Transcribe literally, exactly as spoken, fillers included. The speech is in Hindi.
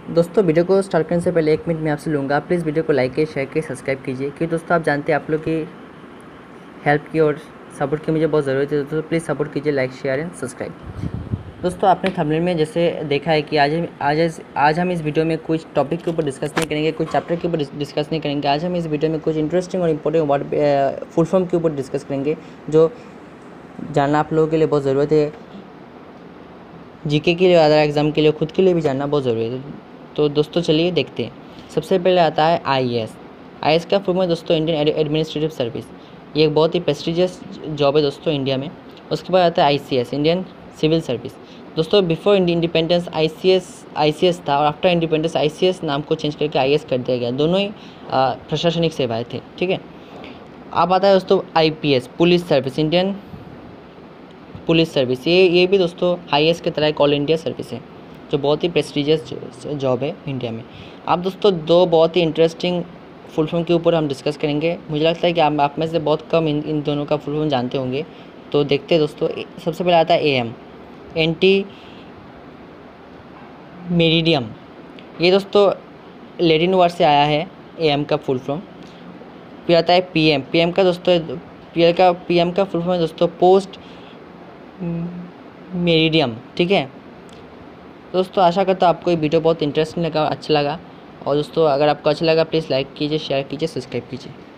दोस्तों वीडियो को स्टार्ट करने से पहले एक मिनट मैं आपसे लूँगा, प्लीज़ वीडियो को लाइक शेयर के सब्सक्राइब कीजिए, क्योंकि दोस्तों आप जानते हैं आप लोग की हेल्प की और सपोर्ट की मुझे बहुत ज़रूरत है। दोस्तों प्लीज़ सपोर्ट कीजिए, लाइक शेयर एंड सब्सक्राइब। दोस्तों आपने थंबनेल में जैसे देखा है कि आज आज आज हम इस वीडियो में कुछ टॉपिक के ऊपर डिस्कस नहीं करेंगे, कुछ चैप्टर के ऊपर डिस्कस नहीं करेंगे। आज हम इस वीडियो में कुछ इंटरेस्टिंग और इम्पोर्टेंट वर्ड फुल फॉर्म के ऊपर डिस्कस करेंगे, जो जानना आप लोगों के लिए बहुत ज़रूरत है। जीके के लिए, अदर एग्ज़ाम के लिए, खुद के लिए भी जानना बहुत ज़रूरी है। तो दोस्तों चलिए देखते हैं। सबसे पहले आता है I A S. I A S का फुल फॉर्म है दोस्तों इंडियन एडमिनिस्ट्रेटिव सर्विस। ये एक बहुत ही प्रेस्टिजियस जॉब है दोस्तों इंडिया में। उसके बाद आता है I C S, Indian civil service. दोस्तों before independence I C S I C S था, और after independence I C S नाम को चेंज करके आई ए एस कर दिया गया। दोनों ही प्रशासनिक सेवाएँ थे, ठीक है। अब आता है दोस्तों I P S, police service, Indian police service. ये ये भी दोस्तों आई ए एस की तरह एक ऑल इंडिया सर्विस है, जो बहुत ही प्रेस्टिजियस जॉब है इंडिया में। अब दोस्तों दो बहुत ही इंटरेस्टिंग फुल फॉर्म के ऊपर हम डिस्कस करेंगे। मुझे लगता है कि आप आप में से बहुत कम इन इन दोनों का फुल फॉर्म जानते होंगे, तो देखते हैं दोस्तों। सबसे पहले आता है ए एम, एंटी मेरिडियम। ये दोस्तों लैटिन वर्ड से आया है ए एम का फुल फॉर्म। फिर आता है पी एम। पी एम का दोस्तों पी का पी एम का फुल फॉर्म है दोस्तों पोस्ट मेरिडियम, ठीक है। दोस्तों आशा करता हूँ आपको ये वीडियो बहुत इंटरेस्टिंग लगा, अच्छा लगा। और दोस्तों अगर आपको अच्छा लगा प्लीज़ लाइक कीजिए, शेयर कीजिए, सब्सक्राइब कीजिए।